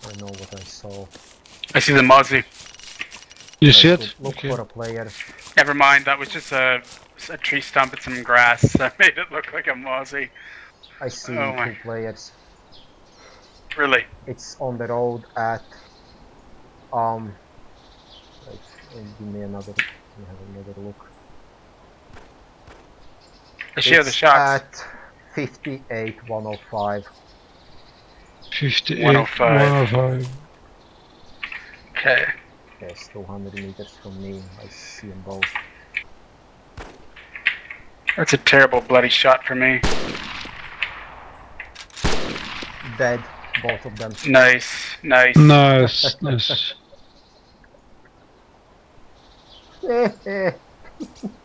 I know what I saw. I see the Mozzie. You see it? Look Okay. for a player. Never mind, that was just a tree stump and some grass that made it look like a Mozzie. I see Oh my. 2 players. Really? It's on the road at wait, give me another. Let me have another look. I share the shots. At 58, 105. 58, 105. 105. Okay. Yes, 200 meters from me. I see them both. That's a terrible bloody shot for me. Dead, both of them. Nice, nice. Nice, nice.